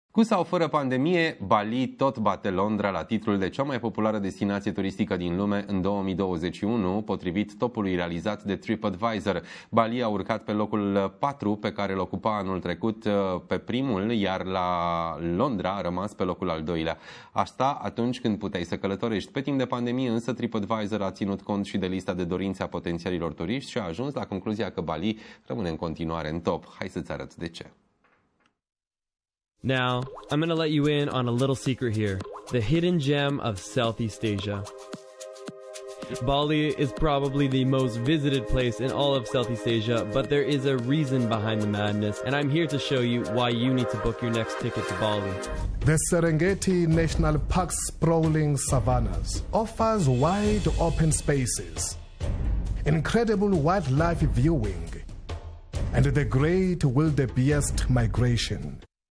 Cu sau fără pandemie, Bali tot bate Londra la titlul de cea mai populară destinație turistică din lume în 2021, potrivit topului realizat de TripAdvisor. Bali a urcat pe locul 4, pe care îl ocupa anul trecut pe primul, iar la Londra a rămas pe locul al doilea. Asta atunci când puteai să călătorești. Pe timp de pandemie, însă, TripAdvisor a ținut cont și de lista de dorințe a potențialilor turiști și a ajuns la concluzia că Bali rămâne în continuare în top. Hai să-ți arăt de ce. Now, I'm going to let you in on a little secret here, the hidden gem of Southeast Asia. Bali is probably the most visited place in all of Southeast Asia, but there is a reason behind the madness, and I'm here to show you why you need to book your next ticket to Bali. The Serengeti National Park's sprawling savannas offers wide open spaces, incredible wildlife viewing, and the great wildebeest migration.